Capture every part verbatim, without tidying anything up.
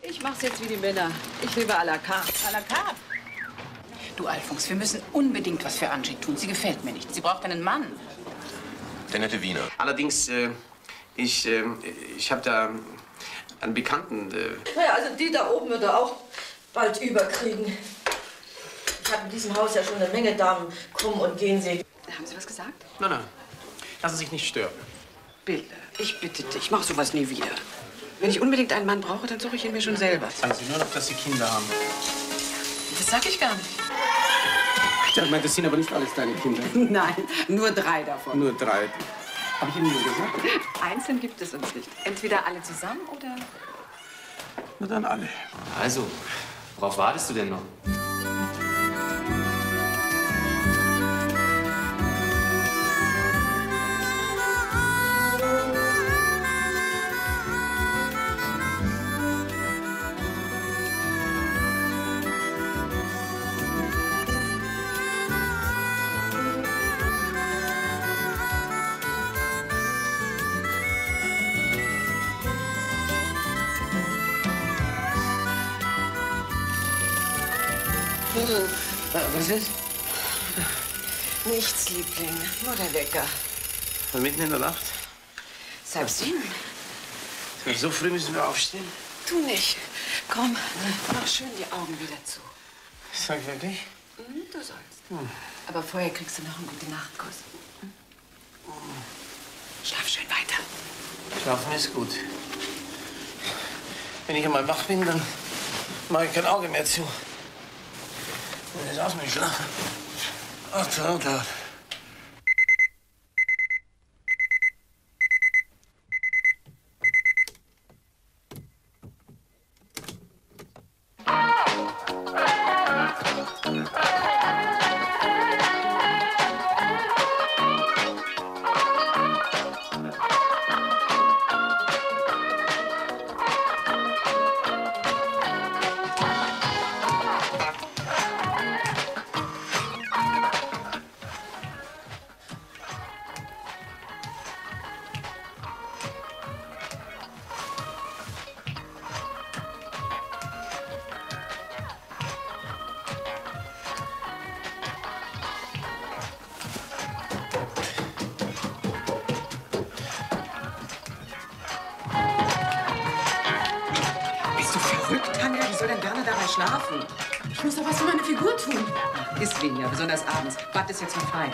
Ich mach's jetzt wie die Männer. Ich lebe à la carte. À la carte? Du, Alfons, wir müssen unbedingt was für Angie tun. Sie gefällt mir nicht. Sie braucht einen Mann. Der nette Wiener. Allerdings, äh, ich, äh, ich habe da einen Bekannten. Äh Naja, also die da oben wird er auch bald überkriegen. Ich habe in diesem Haus ja schon eine Menge Damen kommen und gehen sehen. Haben Sie was gesagt? Nein, nein. Lassen Sie sich nicht stören. Bill, ich bitte dich, ich mach sowas nie wieder. Wenn ich unbedingt einen Mann brauche, dann suche ich ihn mir schon selber. Sagen Sie nur noch, dass Sie Kinder haben. Das sag ich gar nicht. Ja, ich meine, das sind aber nicht alles deine Kinder. Nein, nur drei davon. Nur drei. Habe ich Ihnen nur gesagt? Einzeln gibt es uns nicht. Entweder alle zusammen oder... Na dann alle. Also, worauf wartest du denn noch? Was ist? Nichts, Liebling. Nur der Wecker. Mitten in der Nacht? Ist halb sieben. So früh müssen wir aufstehen? Tu nicht. Komm, mach schön die Augen wieder zu. Sag ich wirklich? Mhm, du sollst. Hm. Aber vorher kriegst du noch einen gute Nachtkuss. Hm? Schlaf schön weiter. Schlafen ist gut. Wenn ich einmal wach bin, dann mache ich kein Auge mehr zu. Jetzt aus mir schlafen. Ach, laut, laut. Wie soll denn Werner dabei schlafen? Ich muss doch was für meine Figur tun. Ist weniger, besonders abends. Bad ist jetzt noch fein.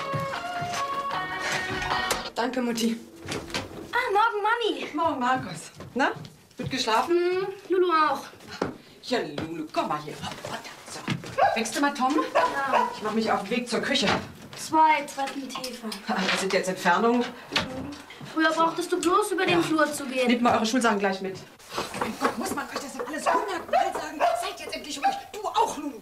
Danke, Mutti. Ah, morgen Mami. Morgen, Markus. Na, gut geschlafen? Hm, Lulu auch. Ja, Lulu, komm mal hier. So. Wächst du mal, Tom? Ja. Ich mach mich auf den Weg zur Küche. Zwei, zwei mit Hefe. Das sind jetzt Entfernungen. Früher brauchtest du bloß über den Flur zu gehen. Nehmt mal eure Schulsachen gleich mit. Mein Gott, muss man euch das denn alles hundertmal sagen? Seid jetzt endlich ruhig. Du auch, Lulu.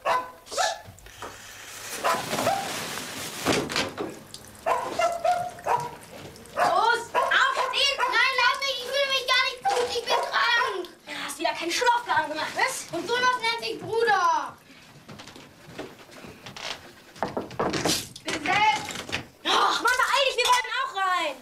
Los, aufstehen! Nein, lass mich, ich fühle mich gar nicht gut, ich bin krank. Du hast wieder keinen Schlafplan gemacht, was? Und so was nennt sich Bruder. Besetzt! Ach, Mann, beeil dich, wir wollen auch rein.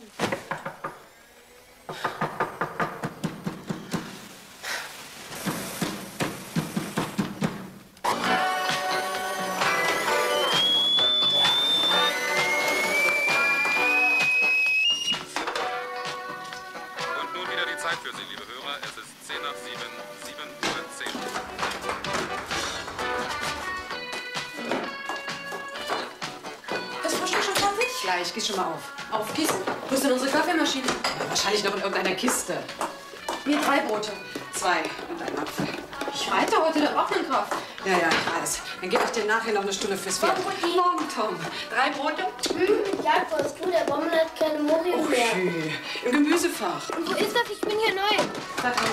Für Sie, liebe Hörer, es ist zehn nach sieben, sieben Uhr zehn. Das Frühstück schon fertig? Gleich, geh schon mal auf. Aufgießen? Wo ist denn unsere Kaffeemaschine? Ja, wahrscheinlich noch in irgendeiner Kiste. Mir drei Brote. Zwei und ein Apfel. Ich reite heute der Wochenkraft. Ja, ja, ich weiß. Dann gebe ich dir nachher noch eine Stunde fürs Pferd. Mutti. Morgen, Tom. Drei Brote? Hm, Jagdwurst, du, der Bommel hat keine Morium mehr. Okay. Im Gemüsefach. Und wo ist das? Ich bin hier neu. Da dran.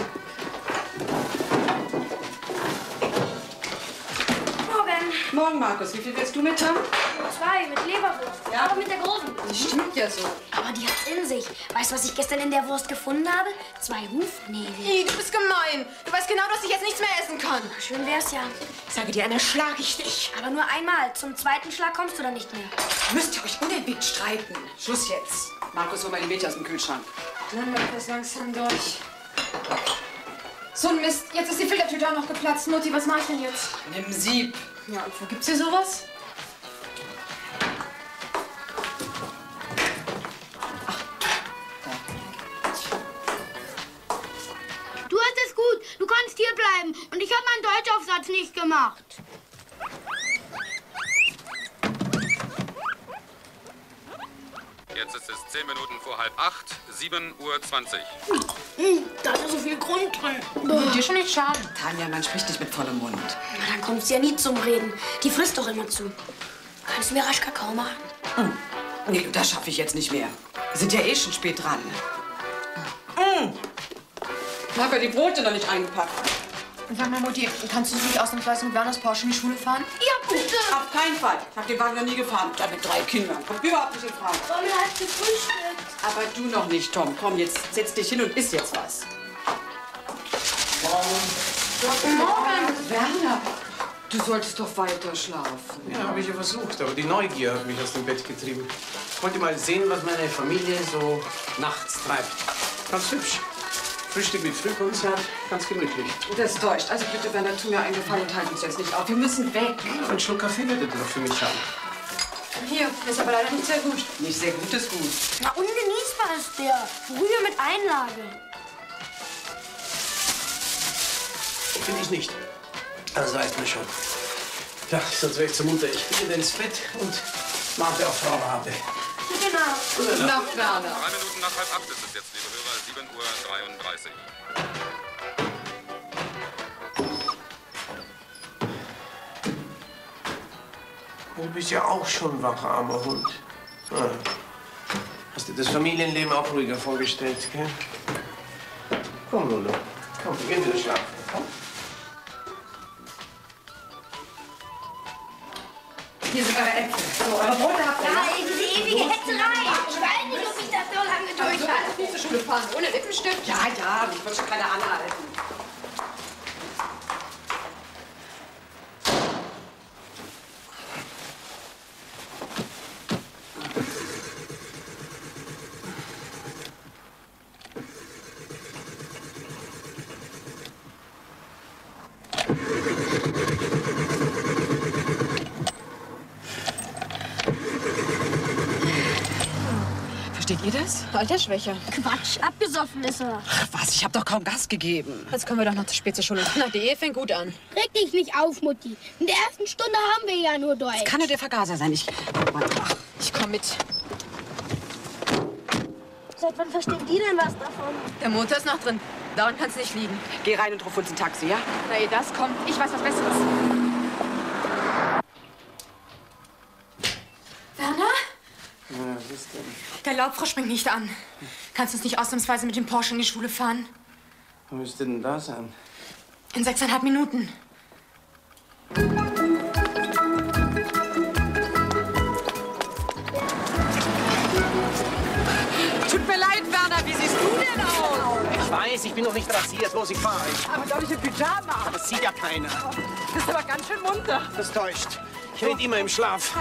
Morgen. Morgen, Markus. Wie viel willst du mit, Tom? Zwei mit Leberwurst. Ja? Aber mit der großen. Das stimmt ja so. Aber die hat's in sich. Weißt du, was ich gestern in der Wurst gefunden habe? Zwei Hufnägel. Ih, du bist gemein. Du weißt genau, dass ich jetzt nichts mehr essen kann. Schön wär's ja. Ich sage dir, Anna, schlag ich dich. Aber nur einmal. Zum zweiten Schlag kommst du dann nicht mehr. Müsst ihr euch unentwegt streiten. Schluss jetzt. Markus, hol mal die Milch aus dem Kühlschrank. Dann läuft das langsam durch. So ein Mist. Jetzt ist die Filtertüte auch noch geplatzt. Mutti, was mach ich denn jetzt? Nimm Sieb. Ja, und wo gibt's hier sowas? Du hast es gut. Du kannst hier bleiben. Und ich habe meinen Deutschaufsatz nicht gemacht. Jetzt ist es zehn Minuten vor halb acht, sieben Uhr zwanzig. Hm, da ist ja so viel Grund drin. Wird dir schon nicht schaden. Tanja, man spricht nicht mit vollem Mund. Na, dann kommt sie ja nie zum Reden. Die frisst doch immer zu. Kannst du mir rasch Kakao machen? Hm. Nee, du, das schaffe ich jetzt nicht mehr. Wir sind ja eh schon spät dran. Hm. Ich habe ja die Brote noch nicht eingepackt. Und sag mal, Mutti, kannst du nicht ausnahmsweise mit Werners Porsche in die Schule fahren? Ja, bitte. Auf keinen Fall. Ich habe den Wagen noch nie gefahren. Da mit drei Kindern. Kommt überhaupt nicht in Frage. Wollen wir halt gefrühstückt? Aber du noch nicht, Tom. Komm, jetzt setz dich hin und iss jetzt was. Morgen. Morgen. Werner, du solltest doch weiter schlafen. Ja, habe ich ja versucht, aber die Neugier hat mich aus dem Bett getrieben. Ich wollte mal sehen, was meine Familie so nachts treibt. Ganz hübsch. Frühstück mit Frühkonzert, ganz gemütlich. Das täuscht. Also bitte, Werner, tu mir einen Gefallen und halt uns jetzt nicht auf. Wir müssen weg. Ja, ein Schluck Kaffee würde doch für mich haben. Hier, ist aber leider nicht sehr gut. Nicht sehr gut ist gut. Na, ungenießbar ist der. Brühe mit Einlage. Finde ich nicht. Das reicht mir schon. Ja, sonst wäre ich zur Mutter. Ich gehe ins Bett und warte auf Frau Rabe. Genau. Gute Nacht, Werner. Drei Minuten nach halb acht ist es jetzt, liebe Hörer, sieben Uhr dreiunddreißig. Du bist ja auch schon wach, armer Hund. Ah. Hast dir das Familienleben auch ruhiger vorgestellt, gell? Komm, Lolo. Komm, wir gehen wieder schlafen. Komm. Hier sind eure Äpfel. So, eure Brote habt ihr. Ja, diese ewige Hetzerei. Ich weiß nicht, ob ich das so lange durchhalte. Nicht zur Schule fahren, ohne Lippenstift. Ja, ja, mich wird schon keiner anhalten. Versteht ihr das? Altersschwäche. Quatsch, abgesoffen ist er. Ach was, ich habe doch kaum Gas gegeben. Jetzt kommen wir doch noch zu spät zur Schule. Na, die Ehe fängt gut an. Reg dich nicht auf, Mutti. In der ersten Stunde haben wir ja nur Deutsch. Kann nur der Vergaser sein. Ich, ach, Ich komm mit. Seit wann versteht die denn was davon? Der Motor ist noch drin. Daran kann's nicht liegen. geh rein und ruf uns ein Taxi, ja? Na, ehe das kommt, ich weiß was Besseres. Werner? Ja, was ist denn? Der Laubfrosch springt nicht an. Kannst du uns nicht ausnahmsweise mit dem Porsche in die Schule fahren? Wo müsste denn da sein? In sechseinhalb Minuten. Tut mir leid, Werner, wie siehst du denn aus? Ich weiß, ich bin noch nicht rasiert. Los, ich fahre. Aber doch nicht im Pyjama. Das sieht ja keiner. Du bist aber ganz schön munter. Das täuscht. Ich rede immer im Schlaf.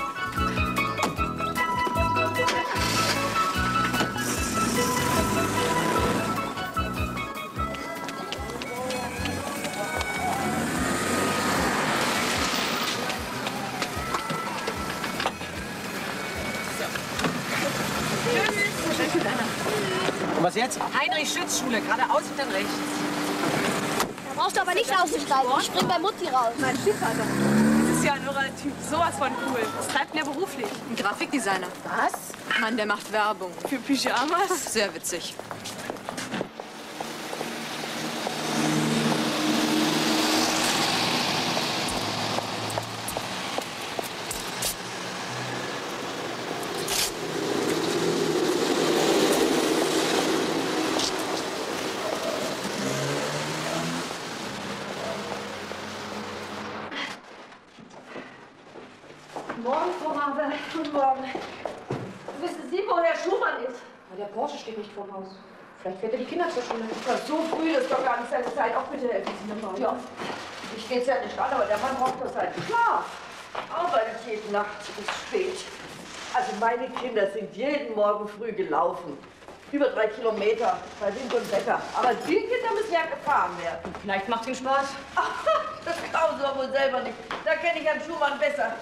Und was jetzt? Heinrich-Schütz-Schule, geradeaus und dann rechts. Da brauchst du aber nicht auszusteigen. Ich spring bei Mutti raus. Mein Stiefvater. Das ist ja ein irrer Typ. Sowas von cool. Was treibt denn der beruflich? Ein Grafikdesigner. Was? Mann, der macht Werbung. Für Pyjamas? Sehr witzig. Morgen, Frau Rabe. Guten Morgen. Wissen Sie, wo Herr Schumann ist? Der Porsche steht nicht vorm Haus. Vielleicht fährt er die Kinder zur Schule. Ja, so früh ist doch gar nicht seine Zeit. Auch bitte helfen Sie mir mal. Ja, ich geht's ja nicht an, aber der Mann braucht doch seinen Schlaf. Arbeitet jede Nacht bis spät. Also meine Kinder sind jeden Morgen früh gelaufen. Über drei Kilometer bei Wind und Wetter. Aber die Kinder müssen ja gefahren werden. Vielleicht macht ihnen Spaß. Ach, das glauben sie doch wohl selber nicht. Da kenne ich Herrn Schumann besser.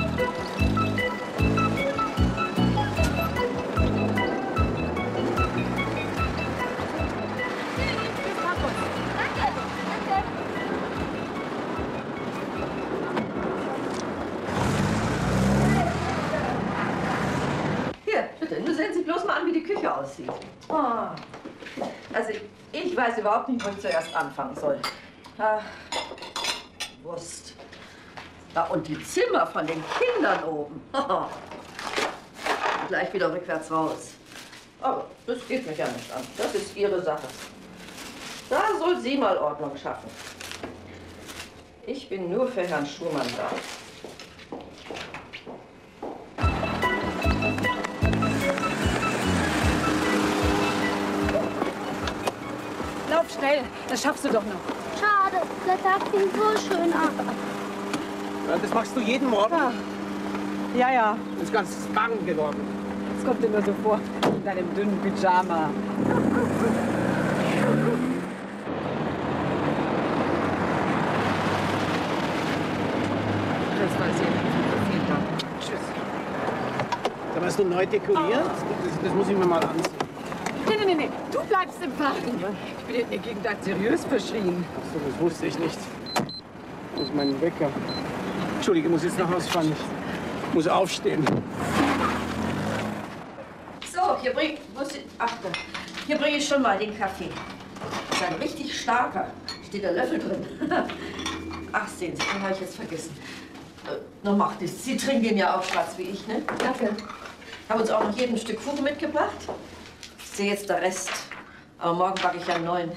Hier, bitte, nur sehen Sie bloß mal an, wie die Küche aussieht. Oh. Also, ich weiß überhaupt nicht, wo ich zuerst anfangen soll. Ah, Wurst. Ja, und die Zimmer von den Kindern oben. Gleich wieder rückwärts raus. Aber das geht mich ja nicht an. Das ist Ihre Sache. Da soll sie mal Ordnung schaffen. Ich bin nur für Herrn Schumann da. Lauf schnell, das schaffst du doch noch. Schade, der Tag fing so schön an. Ja, das machst du jeden Morgen? Ja, ja. ja. Das ist ganz warm geworden. Das kommt dir nur so vor, in deinem dünnen Pyjama. Das war's jetzt. Vielen Dank. Tschüss. Da hast du neu dekoriert? Das, das muss ich mir mal ansehen. Nee, nee, nee, nee. Du bleibst im Park. Ich bin in der Gegend seriös verschrien. So, das wusste ich nicht. Wo ist mein Wecker? Entschuldige, ich muss jetzt nach Hause fahren. Ich muss aufstehen. So, hier bring, muss ich, Achtung, hier bringe ich schon mal den Kaffee. Das ist ein richtig starker. Steht der Löffel drin. Ach, sehen Sie, den habe ich jetzt vergessen. Äh, noch macht nichts. Sie trinken den ja auch schwarz wie ich, ne? Danke. Haben uns auch noch jeden ein Stück Kuchen mitgebracht. Ich sehe jetzt der Rest. Aber morgen backe ich einen neuen.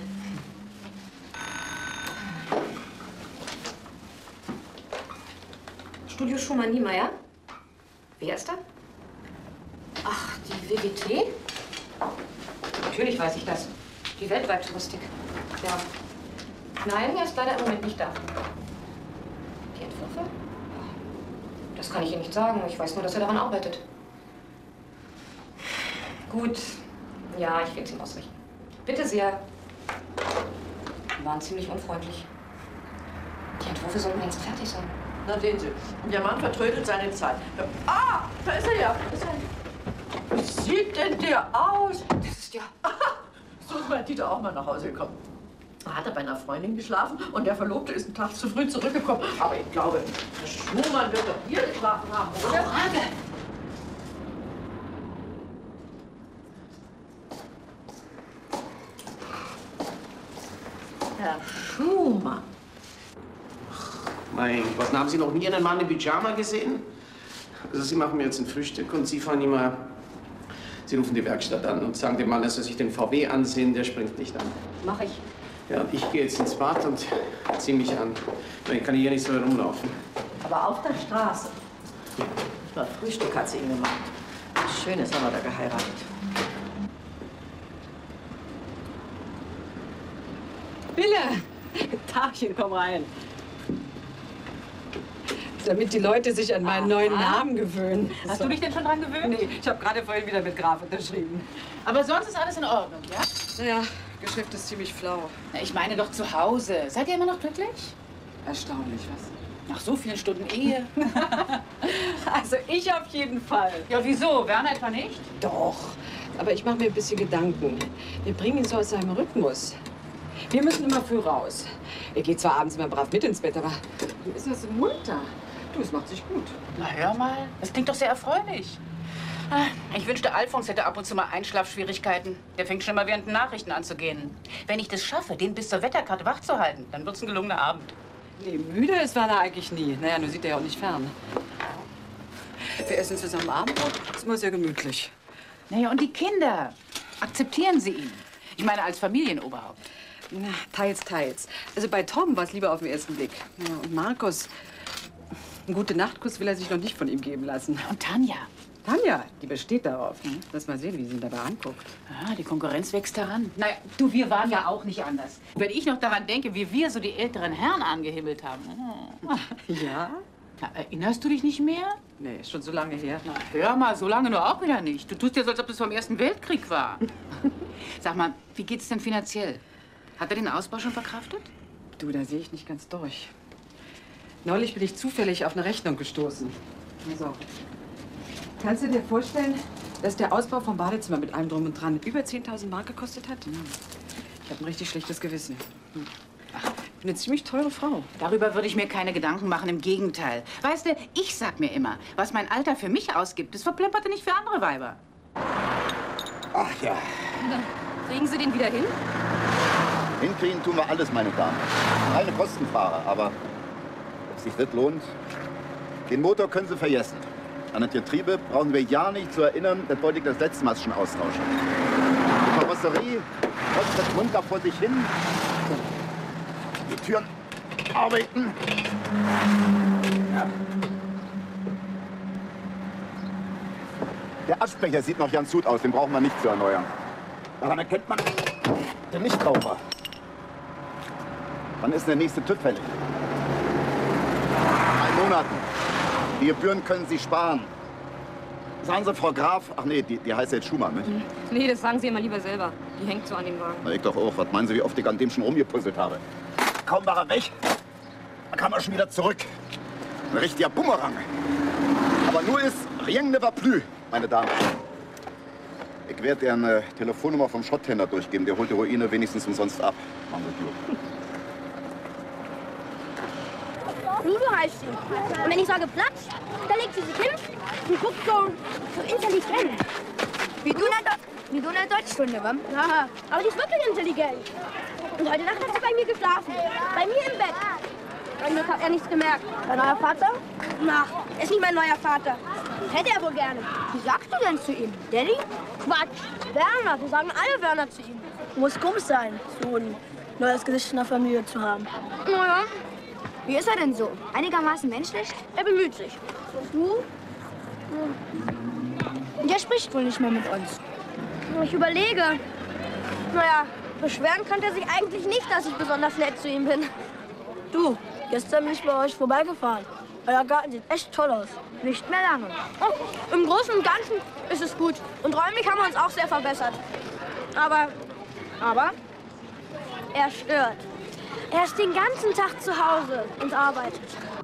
Studio Schumann-Niemeyer? Wer ist da? Ach, die W G T? Natürlich weiß ich das. Die Weltweit-Touristik. Ja. Nein, er ist leider im Moment nicht da. Die Entwürfe? Das kann ich Ihnen nicht sagen. Ich weiß nur, dass er daran arbeitet. Gut. Ja, ich will es ihm ausrichten. Bitte sehr. Die waren ziemlich unfreundlich. Die Entwürfe sollten jetzt fertig sein. Na, sehen Sie. Und der Mann vertrödelt seine Zeit. Ah, da ist er ja. Da ist er. Wie sieht denn der aus? Das ist ja... So ist mein Dieter auch mal nach Hause gekommen. Da hat er bei einer Freundin geschlafen und der Verlobte ist einen Tag zu früh zurückgekommen. Aber ich glaube, Herr Schumann wird doch hier geschlafen haben, oder? Frage. Herr Schumann. Mein Gott, haben Sie noch nie einen Mann im Pyjama gesehen? Also Sie machen mir jetzt ein Frühstück und Sie fahren immer... Sie rufen die Werkstatt an und sagen dem Mann, er soll sich den V W ansehen, der springt nicht an. Mach ich. Ja, und ich gehe jetzt ins Bad und zieh mich an. Ich kann hier nicht so herumlaufen. Aber auf der Straße. Das Frühstück hat sie ihm gemacht. Schönes haben wir da geheiratet. Wille! Tagchen, komm rein. Damit die Leute sich an meinen Aha. neuen Namen gewöhnen. Hast so. du dich denn schon dran gewöhnt? Nee, ich habe gerade vorhin wieder mit Graf unterschrieben. Aber sonst ist alles in Ordnung, ja? Naja, Geschäft ist ziemlich flau. Na, ich meine doch zu Hause. Seid ihr immer noch glücklich? Erstaunlich, was? Nach so vielen Stunden Ehe. Also ich auf jeden Fall. Ja, wieso? Werner etwa nicht? Doch. Aber ich mache mir ein bisschen Gedanken. Wir bringen ihn so aus seinem Rhythmus. Wir müssen immer früh raus. Er geht zwar abends immer brav mit ins Bett, aber wie ist das so munter? Du, es macht sich gut. Na, hör mal. Das klingt doch sehr erfreulich. Ich wünschte, Alfons hätte ab und zu mal Einschlafschwierigkeiten. Der fängt schon mal während den Nachrichten an zu gähnen. Wenn ich das schaffe, den bis zur Wetterkarte wach zu halten, dann wird's ein gelungener Abend. Nee, müde ist Werner eigentlich nie. Naja, nur sieht er ja auch nicht fern. Wir essen zusammen Abendbrot. Ist immer sehr gemütlich. Naja, und die Kinder? Akzeptieren Sie ihn? Ich meine, als Familienoberhaupt. Na, teils, teils. Also bei Tom war es lieber auf den ersten Blick. Ja, und Markus, einen Gute-Nacht-Kuss will er sich noch nicht von ihm geben lassen. Und Tanja? Tanja, die besteht darauf. Hm? Lass mal sehen, wie sie ihn dabei anguckt. Ja, die Konkurrenz wächst heran. Naja, du, wir waren ja auch nicht anders. Wenn ich noch daran denke, wie wir so die älteren Herren angehimmelt haben. Oh. Ja? Na, erinnerst du dich nicht mehr? Nee, ist schon so lange her. Na, hör mal, so lange nur auch wieder nicht. Du tust ja so, als ob das vom Ersten Weltkrieg war. Sag mal, wie geht's denn finanziell? Hat er den Ausbau schon verkraftet? Du, da sehe ich nicht ganz durch. Neulich bin ich zufällig auf eine Rechnung gestoßen. Also, kannst du dir vorstellen, dass der Ausbau vom Badezimmer mit allem Drum und Dran über zehntausend Mark gekostet hat? Ich habe ein richtig schlechtes Gewissen. Ich bin eine ziemlich teure Frau. Darüber würde ich mir keine Gedanken machen, im Gegenteil. Weißt du, ich sag mir immer, was mein Alter für mich ausgibt, das verplempert er nicht für andere Weiber. Ach ja. Na, kriegen Sie den wieder hin? Hinkriegen tun wir alles, meine Damen. Keine Kostenfahrer, aber ob sich das lohnt, den Motor können Sie vergessen. An das Getriebe brauchen wir ja nicht zu erinnern, das wollte ich das letzte Mal schon austauschen. Die Karosserie rostet munter vor sich hin. Die Türen arbeiten. Ja. Der Aschbecher sieht noch ganz gut aus, den brauchen wir nicht zu erneuern. Daran erkennt man den Nichtraucher. Wann ist der nächste TÜV fällig? In drei Monaten. Die Gebühren können Sie sparen. Sagen Sie, Frau Graf, ach nee, die, die heißt jetzt Schumann, nicht? Nee, das sagen Sie immer lieber selber. Die hängt so an dem Wagen. Na, ich doch auch. Was meinen Sie, wie oft ich an dem schon rumgepuzzelt habe? Kaum war er weg, dann kam er schon wieder zurück. Ein richtiger Bumerang. Aber nur ist rien ne va plus, meine Damen. Ich werde dir eine Telefonnummer vom Schrotthändler durchgeben. Der holt die Ruine wenigstens umsonst ab. Machen wir gut. Lulu heißt sie. Und wenn ich sage Platz, dann legt sie sich hin und guckt so, so intelligent. Wie du in der, wie du in der Deutschstunde, wa? Ja, aber die ist wirklich intelligent. Und heute Nacht hat sie bei mir geschlafen. Bei mir im Bett. Bei mir hat er nichts gemerkt. Dein neuer Vater? Na, er ist nicht mein neuer Vater. Das hätte er wohl gerne. Wie sagst du denn zu ihm? Daddy? Quatsch. Werner. Wir sagen alle Werner zu ihm. Muss komisch sein, so ein neues Gesicht in der Familie zu haben. Naja. Wie ist er denn so? Einigermaßen menschlich? Er bemüht sich. Und du? Der spricht wohl nicht mehr mit uns. Ich überlege. Naja, beschweren könnte er sich eigentlich nicht, dass ich besonders nett zu ihm bin. Du, gestern bin ich bei euch vorbeigefahren. Euer Garten sieht echt toll aus. Nicht mehr lange. Oh, im Großen und Ganzen ist es gut. Und räumlich haben wir uns auch sehr verbessert. Aber, aber, er stört. Er ist den ganzen Tag zu Hause und arbeitet.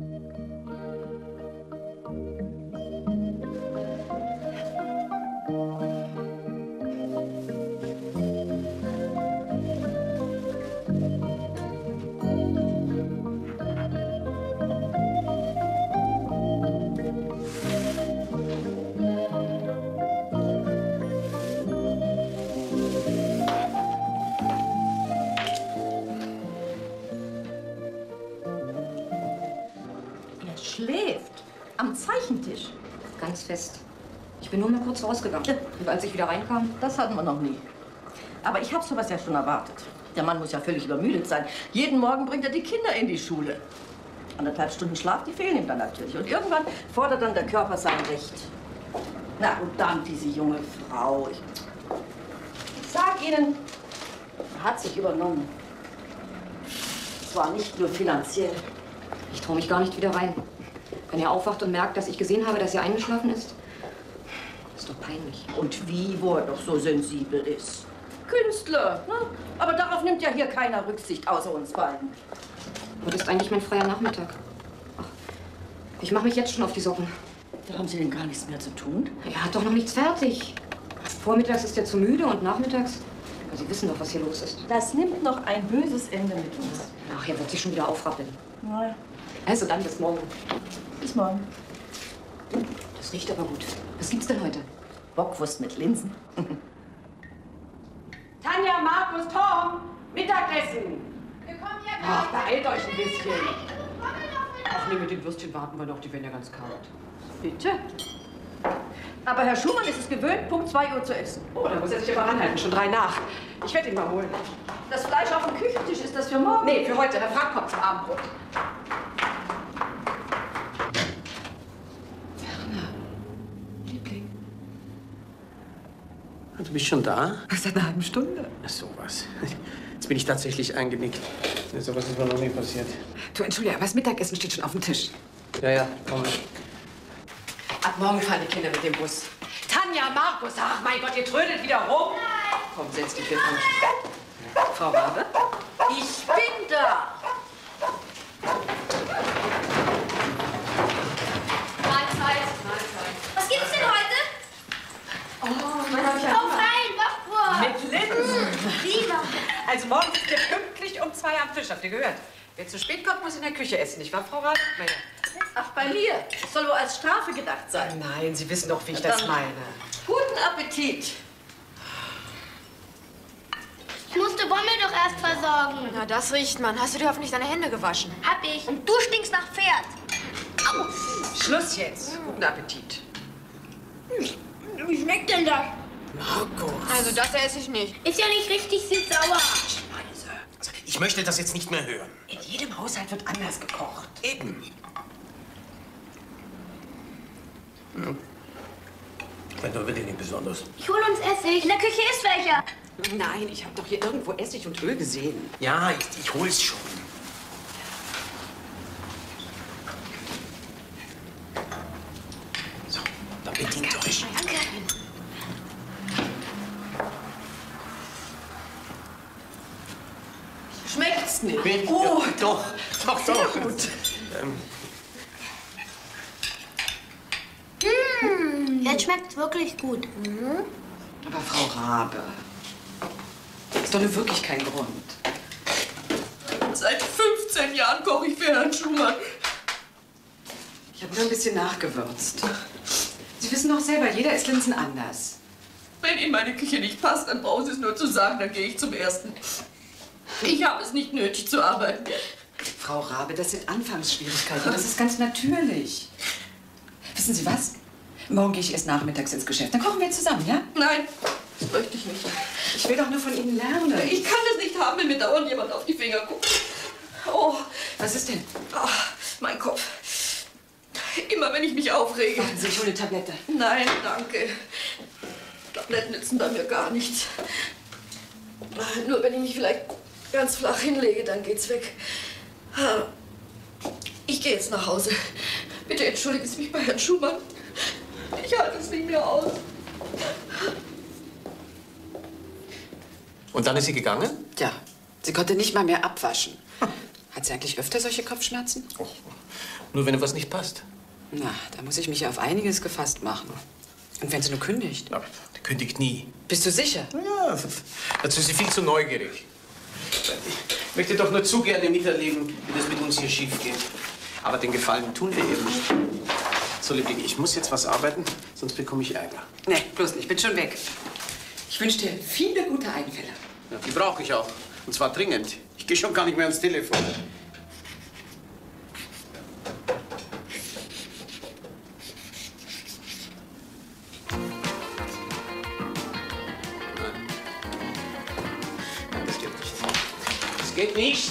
Schläft. Am Zeichentisch. Ganz fest. Ich bin nur mal kurz rausgegangen. Und als ich wieder reinkam... Das hatten wir noch nie. Aber ich habe sowas ja schon erwartet. Der Mann muss ja völlig übermüdet sein. Jeden Morgen bringt er die Kinder in die Schule. Anderthalb Stunden Schlaf, die fehlen ihm dann natürlich. Und irgendwann fordert dann der Körper sein Recht. Na, und dann diese junge Frau. Ich, ich sag Ihnen, er hat sich übernommen. Zwar nicht nur finanziell. Ich traue mich gar nicht wieder rein. Wenn er aufwacht und merkt, dass ich gesehen habe, dass er eingeschlafen ist, ist doch peinlich. Und wie, wo er doch so sensibel ist. Künstler, ne? Aber darauf nimmt ja hier keiner Rücksicht, außer uns beiden. Heute ist eigentlich mein freier Nachmittag. Ach, ich mache mich jetzt schon auf die Socken. Da haben Sie denn gar nichts mehr zu tun? Er hat doch noch nichts fertig. Vormittags ist er zu müde und nachmittags... Ja, Sie wissen doch, was hier los ist. Das nimmt noch ein böses Ende mit uns. Ach, er wird sich schon wieder aufrappeln. Na ja. Also dann bis morgen. Bis morgen. Das riecht aber gut. Was gibt's denn heute? Bockwurst mit Linsen. Tanja, Markus, Tom, Mittagessen. Wir kommen jetzt. Ach, beeilt euch ein bisschen. Ach nee, mit den Würstchen warten wir noch, die werden ja ganz kalt. Bitte? Aber Herr Schumann ist es gewöhnt, Punkt zwei Uhr zu essen. Oh, da muss er sich aber ranhalten, schon drei nach. Ich werde ihn mal holen. Das Fleisch auf dem Küchentisch, ist das für morgen? Nee, für heute. Herr Frank kommt zum Abendbrot. Werner, Liebling. Du bist schon da? Seit einer halben Stunde. Ach, sowas. Jetzt bin ich tatsächlich eingenickt. So was ist mir noch nie passiert. Du, Entschuldigung, aber das Mittagessen steht schon auf dem Tisch. Ja, ja, komm. Ab morgen fahren die Kinder mit dem Bus. Tanja, Markus, ach mein Gott, ihr trödelt wieder rum. Komm, setz dich, wir kommen schon. Frau Rabe? Ich bin da. Mahlzeit. Was gibt's denn heute? Oh, mein Gott, Auf rein, Wachwurst. mit Linsen. Prima. Also morgen sind wir pünktlich um zwei am Tisch, habt ihr gehört? Wer zu spät kommt, muss in der Küche essen, nicht wahr, Frau Rabe? Meine. Ach, bei mir. Das soll wohl als Strafe gedacht sein. Nein, Sie wissen doch, wie ich Ja, das dann meine. Guten Appetit. Ich musste Bommel doch erst versorgen. Na, das riecht man. Hast du dir hoffentlich deine Hände gewaschen? Hab ich. Und du stinkst nach Pferd. Au. Schluss jetzt. Guten Appetit. Wie schmeckt denn das? Markus. Also, das esse ich nicht. Ist ja nicht richtig süß-sauer. Also, ich möchte das jetzt nicht mehr hören. In jedem Haushalt wird anders gekocht. Eben. Hm. Schmeckt doch wirklich nicht besonders. Ich hol uns Essig. In der Küche ist welcher. Nein, ich habe doch hier irgendwo Essig und Öl gesehen. Ja, ich, ich hol's schon. So, da bedient euch. Danke. Schmeckt's nicht? Gut. Gut. Ja, doch, doch, Sehr doch. gut. Ähm, Mmh, jetzt schmeckt's wirklich gut. Mhm. Aber Frau Rabe, ist doch nur wirklich kein Grund. Seit fünfzehn Jahren koche ich für Herrn Schumann. Ich habe nur ein bisschen nachgewürzt. Sie wissen doch selber, jeder isst Linsen anders. Wenn Ihnen meine Küche nicht passt, dann brauchen Sie es nur zu sagen, dann gehe ich zum Ersten. Ich habe es nicht nötig zu arbeiten. Frau Rabe, das sind Anfangsschwierigkeiten. Das ist ganz natürlich. Wissen Sie was? Morgen gehe ich erst nachmittags ins Geschäft. Dann kochen wir zusammen, ja? Nein, das möchte ich nicht. Ich will doch nur von Ihnen lernen. Ich kann es nicht haben, wenn mir dauernd jemand auf die Finger guckt. Oh, Was ist denn? ach, mein Kopf. Immer wenn ich mich aufrege. Warten Sie, ich hole eine Tablette. Nein, danke. Tabletten nützen bei mir gar nichts. Nur wenn ich mich vielleicht ganz flach hinlege, dann geht's weg. Ich gehe jetzt nach Hause. Bitte entschuldigen Sie mich bei Herrn Schumann. Ich halte es nicht mehr aus. Und dann ist sie gegangen? Ja, sie konnte nicht mal mehr abwaschen. Hat sie eigentlich öfter solche Kopfschmerzen? Oh, nur wenn etwas nicht passt. Na, da muss ich mich ja auf einiges gefasst machen. Und wenn sie nur kündigt? Ja, die kündigt nie. Bist du sicher? Ja, dazu ist sie viel zu neugierig. Ich möchte doch nur zu gerne miterleben, wie das mit uns hier schief geht. Aber den Gefallen tun wir eben nicht. So, Liebling, ich muss jetzt was arbeiten, sonst bekomme ich Ärger. Nee, bloß nicht. Ich bin schon weg. Ich wünsche dir viele gute Einfälle. Ja, die brauche ich auch. Und zwar dringend. Ich gehe schon gar nicht mehr ans Telefon. Nein. Nein, das geht nicht. Das geht nicht.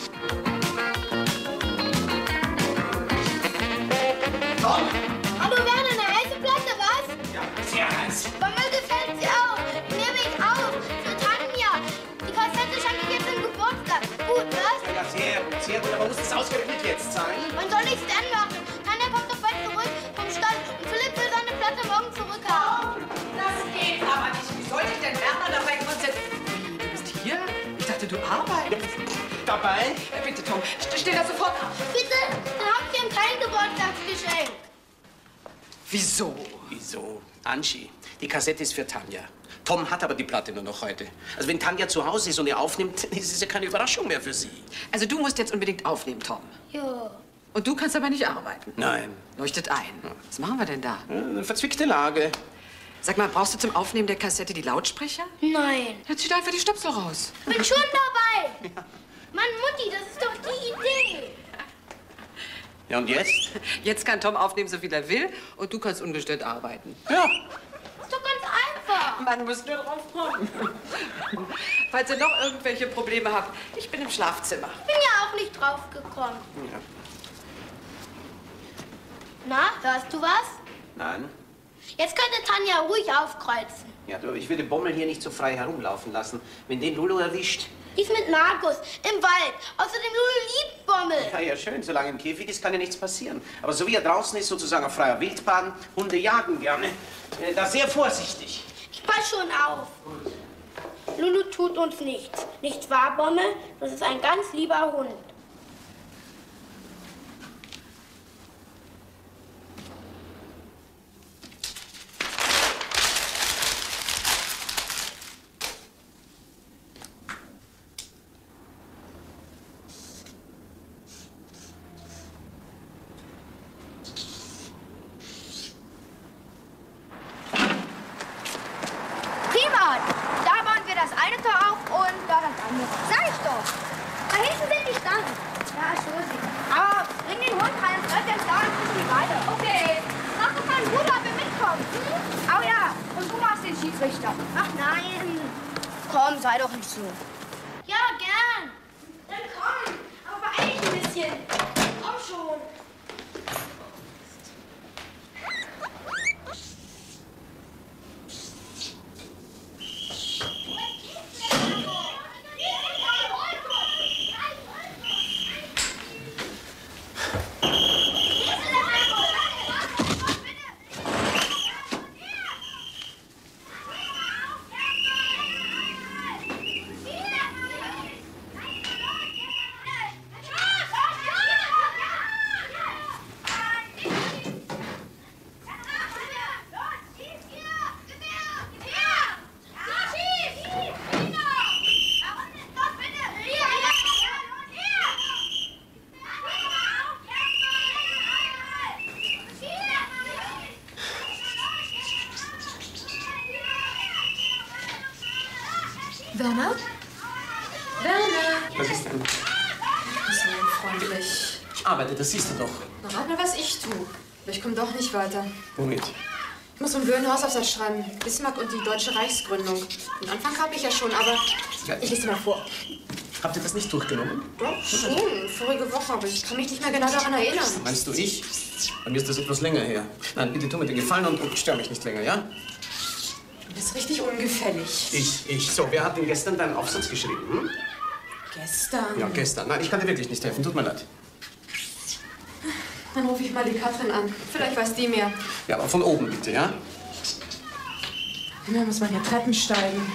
Tom! Hallo Werner, eine heiße Platte, was? Ja, sehr heiß. Bommel gefällt sie auch. Die nehme ich auf. Für Tanja. Die Kassette schenke ich ihr zum Geburtstag. Gut, was? Ja, sehr gut, sehr gut. Aber muss es ausgerechnet jetzt sein? Wann soll ich's denn machen? Tanja kommt doch bald zurück vom Stall und Philipp will seine Platte morgen zurückhaben. Das geht aber nicht. Wie sollte ich denn Werner dabei konzentrieren? Du bist hier? Ich dachte, du arbeitest. Dabei? Ja, bitte, Tom, st- stell das sofort ab. Bitte, dann hab ich ihm kein Geburtstagsgeschenk. Wieso? Wieso? Anschi, die Kassette ist für Tanja. Tom hat aber die Platte nur noch heute. Also wenn Tanja zu Hause ist und ihr aufnimmt, ist es ja keine Überraschung mehr für sie. Also du musst jetzt unbedingt aufnehmen, Tom. Ja. Und du kannst aber nicht arbeiten. Nein. Leuchtet ein. Was machen wir denn da? Eine verzwickte Lage. Sag mal, brauchst du zum Aufnehmen der Kassette die Lautsprecher? Nein. Jetzt zieh doch einfach die Stöpsel raus. Bin schon dabei. Mann, Mutti, das ist doch die Idee. Ja, und jetzt? Jetzt kann Tom aufnehmen, so viel er will, und du kannst ungestört arbeiten. Ja. Ist doch ganz einfach. Man muss nur drauf kommen. Falls ihr noch irgendwelche Probleme habt, ich bin im Schlafzimmer. Ich bin ja auch nicht drauf gekommen. Ja. Na, hörst du was? Nein. Jetzt könnte Tanja ruhig aufkreuzen. Ja, du, ich würde Bommel hier nicht so frei herumlaufen lassen. Wenn den Lulu erwischt. Die ist mit Markus im Wald. Außerdem Lulu liebt Bommel. ja, ja, schön. Solange er im Käfig ist, kann ja nichts passieren. Aber so wie er draußen ist, sozusagen auf freier Wildbahn, Hunde jagen gerne. Äh, da sehr vorsichtig. Ich pass schon auf. Lulu tut uns nichts. Nicht wahr, Bommel? Das ist ein ganz lieber Hund. Ach nein. Komm, sei doch nicht so. Ja, gern. Dann komm. Aber beeil dich ein bisschen. Komm schon. Werner? Werner! Was ist denn? Du bist so unfreundlich. Ich arbeite, das siehst du doch. Na, rat mal, was ich tue. Aber ich komme doch nicht weiter. Womit? Ich muss einen blöden Hausaufsatz schreiben. Bismarck und die deutsche Reichsgründung. Den Anfang habe ich ja schon, aber Ja. ich lese dir mal vor. Habt ihr das nicht durchgenommen? Doch, schon. Vorige Woche, aber ich kann mich nicht mehr genau daran erinnern. Meinst du ich? Bei mir ist das etwas länger her. Nein, bitte tu mir den Gefallen und, und stör mich nicht länger, ja? Du bist richtig ungefällig. Ich, ich. So, wer hat denn gestern deinen Aufsatz geschrieben? Hm? Gestern? Ja, gestern. Nein, ich kann dir wirklich nicht helfen. Tut mir leid. Dann rufe ich mal die Katrin an. Vielleicht weiß die mehr. Ja, aber von oben bitte, ja? Immer muss man hier Treppen steigen.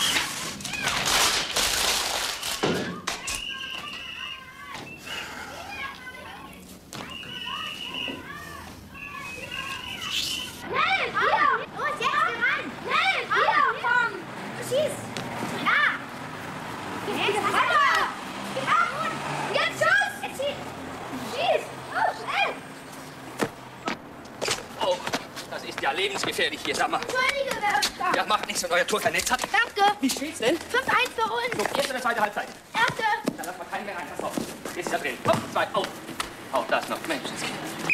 Lebensgefährlich hier, sag mal. Entschuldige, wer ist da? Ja, macht nichts, wenn euer Tor kein Netz hat. Danke. Wie steht's denn? fünf eins für uns. So, erste oder zweite Halbzeit? Erste. Dann lass mal keinen mehr rein, pass auf. Jetzt ist er drin. Hopp, zwei, auf. Auch das noch. Mensch, das geht.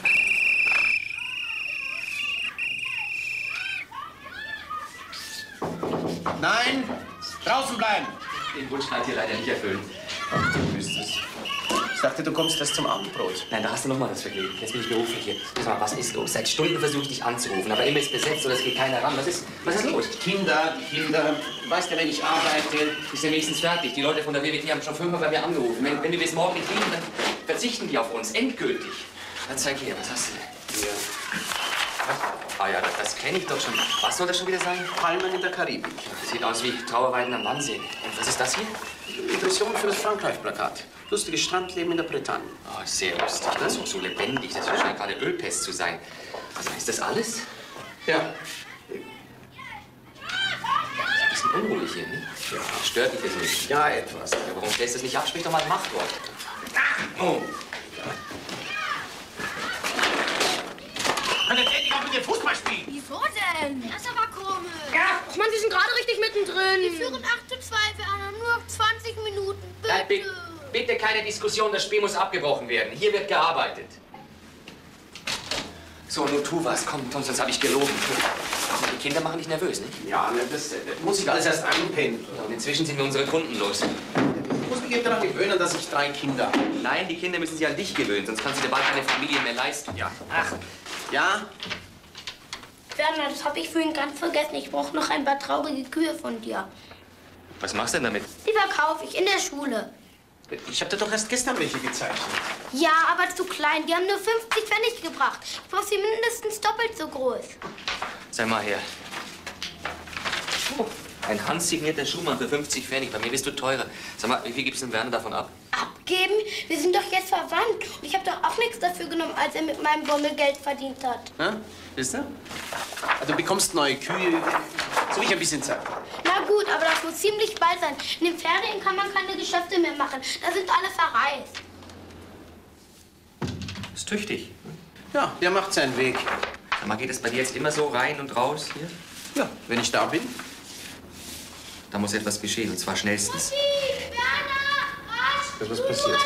Nein, draußen bleiben. Den Wunsch kann ich dir leider nicht erfüllen. Ach, du wüsstest. Ich dachte, du kommst erst zum Abendbrot. Nein, da hast du noch mal das Vergnügen. Jetzt bin ich beruflich hier. Sag mal, was ist los? Seit Stunden versuche ich dich anzurufen, aber immer ist besetzt oder es geht keiner ran. Was ist, was ist los? Kinder, die Kinder. Du weißt ja, wenn ich arbeite. Ist ja wenigstens fertig. Die Leute von der W W T haben schon fünfmal bei mir angerufen. Wenn, wenn wir bis morgen nicht kriegen, dann verzichten die auf uns. Endgültig. Dann zeig her, was hast du denn? Ja. Ah ja, das, das kenne ich doch schon. Was soll das schon wieder sein? Palmen in der Karibik. Sieht aus wie Trauerweiden am Wannsee. Und was ist das hier? Impression für das Frankreich-Plakat. Lustiges Strandleben in der Bretagne. Oh, sehr lustig. Das ist auch so lebendig. Das scheint gerade Ölpest zu sein. Also, ist das alles? Ja. Ein bisschen unruhig hier, ne? Ja. Stört dich das nicht? Ja, etwas. Ja, warum stellst du das nicht ab? Sprich doch mal ein Machtwort. Oh. Kann jetzt endlich auch mit dem Fußball spielen? Wieso denn? Das ist aber komisch. Ja. Ach Mann, wir sind gerade richtig mittendrin. Wir führen acht zu zwei. Wir haben nur noch zwanzig Minuten. Bitte. Nein, bitte, bitte keine Diskussion. Das Spiel muss abgebrochen werden. Hier wird gearbeitet. So, nun tu was. Komm, komm, sonst habe ich gelogen. Die Kinder machen dich nervös, nicht? Ja, das, das muss ich alles erst einpennen. Ja, und inzwischen sind wir unsere Kunden los. Ich muss mich jetzt daran gewöhnen, dass ich drei Kinder habe. Nein, die Kinder müssen sich an dich gewöhnen, sonst kannst du dir bald keine Familie mehr leisten. Ja. Ach, ja? Werner, das habe ich vorhin ganz vergessen. Ich brauche noch ein paar traurige Kühe von dir. Was machst du denn damit? Die verkaufe ich in der Schule. Ich habe dir doch erst gestern welche gezeichnet. Ja, aber zu klein. Die haben nur fünfzig Pfennig gebracht. Ich brauche sie mindestens doppelt so groß. Sei mal her. Oh, ein handsignierter Schuhmann für fünfzig Pfennig. Bei mir bist du teurer. Sag mal, wie viel gibst du dem Werner davon ab? Abgeben? Wir sind doch jetzt verwandt. Und ich habe doch auch nichts dafür genommen, als er mit meinem Bommel Geld verdient hat. Ja, wisst ihr? Du bekommst neue Kühe. So, ich ein bisschen Zeit. Na gut, aber das muss ziemlich bald sein. In den Ferien kann man keine Geschäfte mehr machen. Da sind alle verreist. Ist tüchtig. Ja, der macht seinen Weg. Sag mal, geht es bei dir jetzt immer so rein und raus hier? Ja, wenn ich da bin. Da muss etwas geschehen, und zwar schnellstens. Mutti, Werner, rasch! Was ist passiert?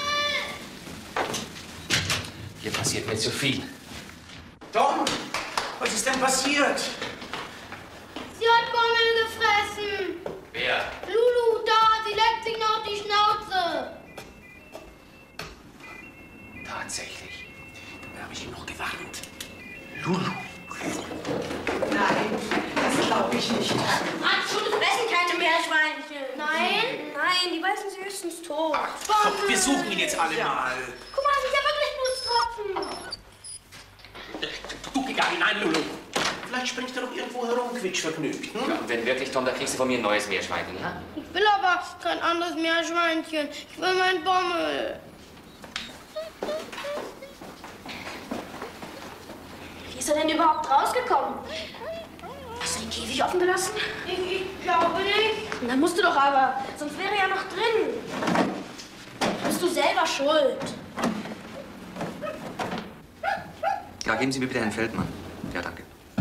Hier passiert mir zu viel. Tom, was ist denn passiert? Sie hat Bommel gefressen. Wer? Lulu, da, sie leckt sich noch die Schnauze. Tatsächlich. Da habe ich ihn noch gewarnt. Lulu. Nein, das glaube ich nicht. Handschuhe fressen keine Meerschweinchen. Nein? Nein, die beißen sie höchstens tot. Ach, komm, wir suchen ihn jetzt alle mal. Guck mal, das sind ja wirklich Blutstropfen. Du geh gar hinein, Lulu. Vielleicht springt er doch irgendwo herum, quietschvergnügt. Hm? Ja, und wenn wirklich, Tom, da kriegst du von mir ein neues Meerschweinchen, ja? Ich will aber kein anderes Meerschweinchen. Ich will meinen Bommel. Wie ist er denn überhaupt rausgekommen? Hast du den Käfig offen gelassen? Ich, ich glaube nicht. Na, musst du doch aber, sonst wäre er ja noch drin. Bist du selber schuld. Ja, geben Sie mir bitte Herrn Feldmann. Ja, danke.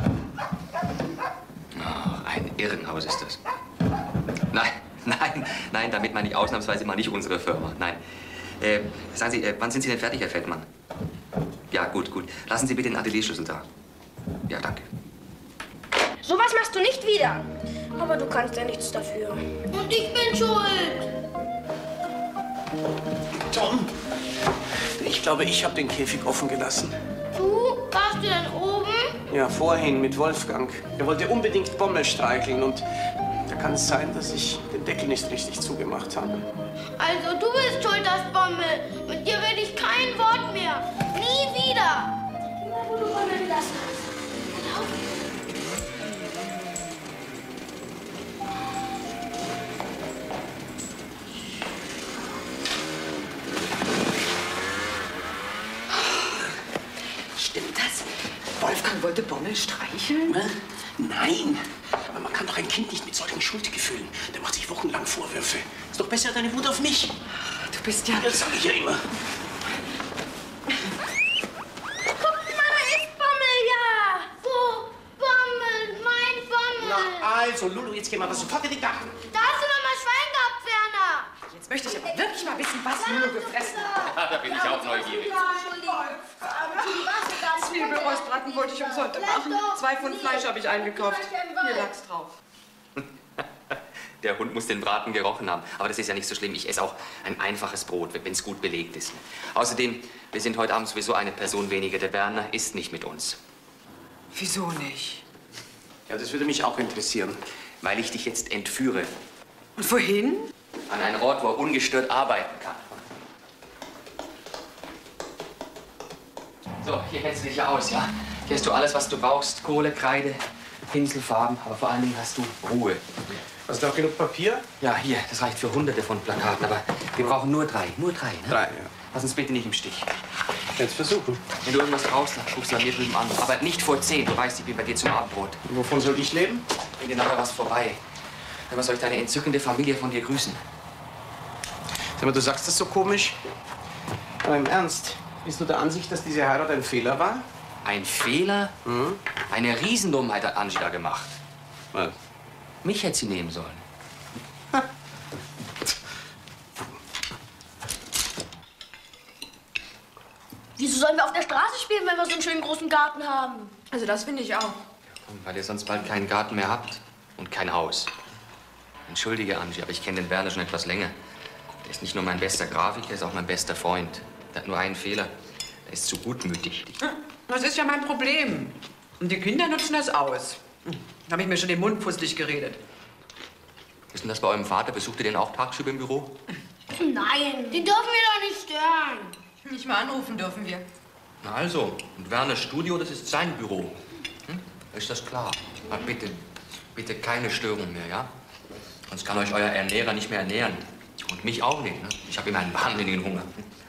Ach, ein Irrenhaus ist das. Nein, nein, nein, damit meine ich ausnahmsweise mal nicht unsere Firma. Nein. Äh, sagen Sie, äh, wann sind Sie denn fertig, Herr Feldmann? Ja, gut, gut. Lassen Sie bitte den Atelierschlüssel da. Ja, danke. Sowas machst du nicht wieder. Aber du kannst ja nichts dafür. Und ich bin schuld. Tom, ich glaube, ich habe den Käfig offen gelassen. Du, warst du denn oben? Ja, vorhin mit Wolfgang. Er wollte unbedingt Bommel streicheln und da kann es sein, dass ich den Deckel nicht richtig zugemacht habe. Also du bist schuld, das Bommel. Mit dir rede ich kein Wort mehr. Nie wieder. Immer wo du Bommel gelassen hast. Stimmt das? Wolfgang wollte Bommel streicheln? Nein, aber man kann doch ein Kind nicht mit solchen Schuldgefühlen. Der macht sich wochenlang Vorwürfe. Ist doch besser deine Wut auf mich. Du bist ja... Das sag ich ja immer. Guck mal, da ist Bommel, ja. Wo? Bommel, mein Bommel. Na also, Lulu, jetzt gehen wir aber sofort in den Garten. Da hast du noch mal Schwein gehabt, Werner. Jetzt möchte ich aber wirklich mal wissen, was Lulu gefressen hat. Ja, da bin ich auch neugierig. Zwiebelrostbraten wollte ich uns heute machen. Zwei Pfund Fleisch habe ich eingekauft. Hier lag's drauf. Der Hund muss den Braten gerochen haben. Aber das ist ja nicht so schlimm. Ich esse auch ein einfaches Brot, wenn es gut belegt ist. Außerdem, wir sind heute Abend sowieso eine Person weniger. Der Werner ist nicht mit uns. Wieso nicht? Ja, das würde mich auch interessieren. Weil ich dich jetzt entführe. Und wohin? An einen Ort, wo er ungestört arbeiten kann. So, hier kennst du dich ja aus, ja? Hier hast du alles, was du brauchst. Kohle, Kreide, Pinsel, Farben. Aber vor allen Dingen hast du Ruhe. Hast du auch genug Papier? Ja, hier, das reicht für hunderte von Plakaten. Aber wir brauchen nur drei. Nur drei, ne? Drei, ja. Lass uns bitte nicht im Stich. Jetzt versuchen. Wenn du irgendwas brauchst, dann rufst du bei mir drüben an. Aber nicht vor zehn. Du weißt, ich bin bei dir zum Abendbrot. Und wovon soll ich leben? Bring dir nachher was vorbei. Dann soll ich deine entzückende Familie von dir grüßen. Sag mal, du sagst das so komisch. Aber im Ernst, bist du der Ansicht, dass diese Heirat ein Fehler war? Ein Fehler? Mhm. Eine Riesendummheit hat Angie da gemacht. Was? Mich hätte sie nehmen sollen. Wieso sollen wir auf der Straße spielen, wenn wir so einen schönen großen Garten haben? Also das finde ich auch. Weil ihr sonst bald keinen Garten mehr habt und kein Haus. Entschuldige, Angie, aber ich kenne den Werner schon etwas länger. Er ist nicht nur mein bester Grafiker, er ist auch mein bester Freund. Er hat nur einen Fehler. Er ist zu gutmütig. Das ist ja mein Problem. Und die Kinder nutzen das aus. Da habe ich mir schon den Mund fusselig geredet. Ist denn das bei eurem Vater? Besucht ihr den auch tagsüber im Büro? Nein, die dürfen wir doch nicht stören. Nicht mal anrufen dürfen wir. Na also, und Werners Studio, das ist sein Büro. Hm? Ist das klar? Aber bitte, bitte keine Störung mehr, ja? Sonst kann euch euer Ernährer nicht mehr ernähren. Und mich auch nicht, ne? Ich habe immer einen wahnsinnigen Hunger.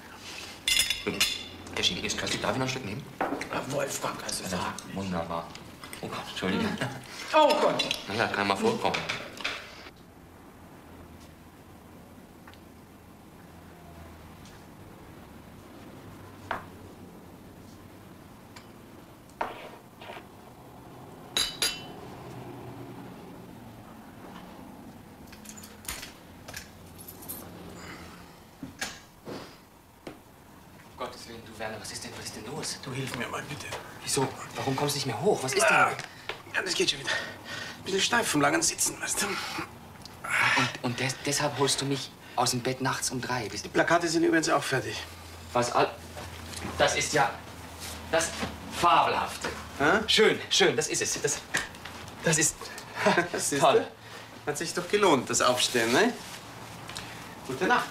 Eschi, hier ist Christi. Darf ich noch ein Stück nehmen? Wolfgang, kannst du sagen. Wunderbar. Oh Gott, Entschuldigung. Oh Gott. Na ja, kann mal vorkommen. Gottes Willen, du Werner, was ist denn, was ist denn los? Du hilf mir mal, bitte. Wieso? Warum kommst du nicht mehr hoch? Was ist Ah, denn? Ja, das geht schon wieder. Ein bisschen steif vom langen Sitzen, weißt du. Und, und des, deshalb holst du mich aus dem Bett nachts um drei? Bist Die Plakate sind übrigens auch fertig. Was all... Das ist ja... Das Fabelhafte. Hä? Schön, schön, das ist es. Das, das ist... Das ist toll. Hat sich doch gelohnt, das Aufstehen, ne? Gute Nacht.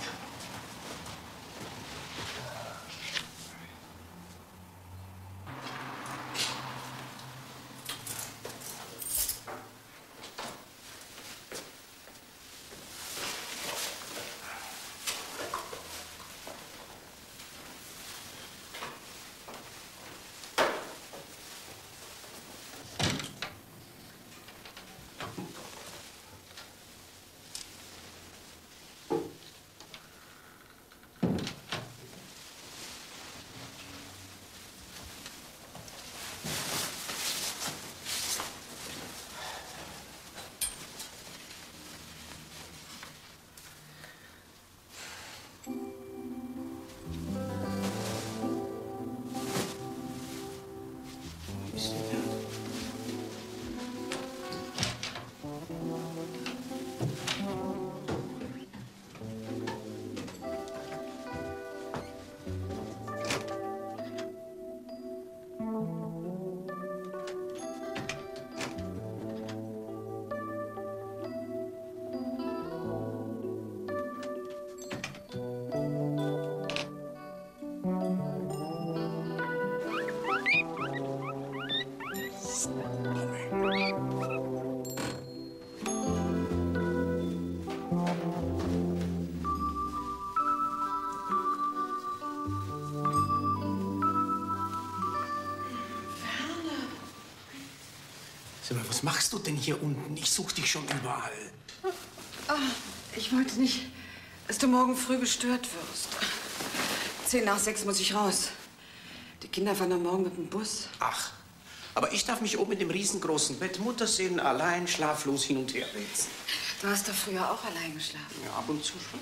Sag mal, was machst du denn hier unten? Ich such dich schon überall. Ah, ich wollte nicht, dass du morgen früh gestört wirst. Zehn nach sechs muss ich raus. Die Kinder fahren am Morgen mit dem Bus. Ach, aber ich darf mich oben in dem riesengroßen Bett Mutterseelen allein schlaflos hin und her wälzen. Du hast doch früher auch allein geschlafen. Ja, ab und zu schon.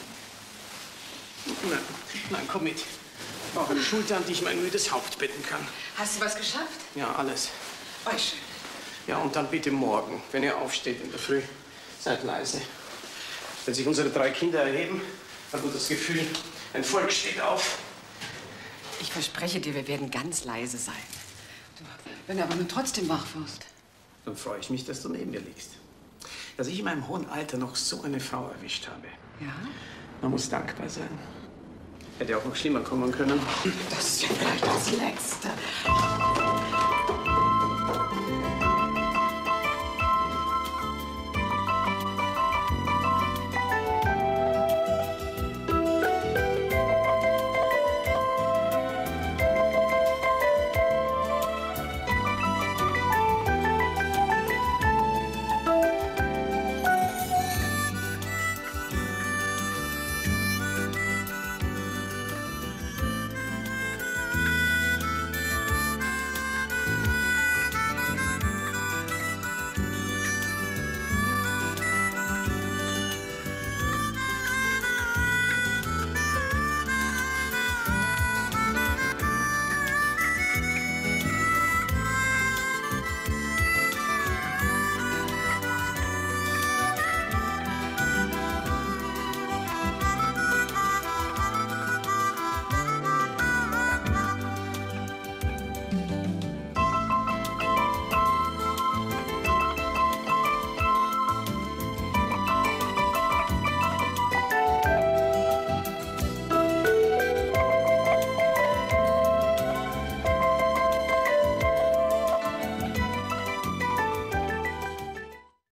Nein, nein, komm mit. Ich brauche eine Schulter, an die ich mein müdes Haupt betten kann. Hast du was geschafft? Ja, alles. Oh, schön. Ja, und dann bitte morgen, wenn ihr aufsteht in der Früh, seid leise. Wenn sich unsere drei Kinder erheben, hat man das Gefühl, ein Volk steht auf. Ich verspreche dir, wir werden ganz leise sein. Du, wenn du aber nur trotzdem wach wirst. Dann freue ich mich, dass du neben mir liegst. Dass ich in meinem hohen Alter noch so eine Frau erwischt habe. Ja? Man muss dankbar sein. Hätte auch noch schlimmer kommen können. Das ist ja vielleicht das Letzte.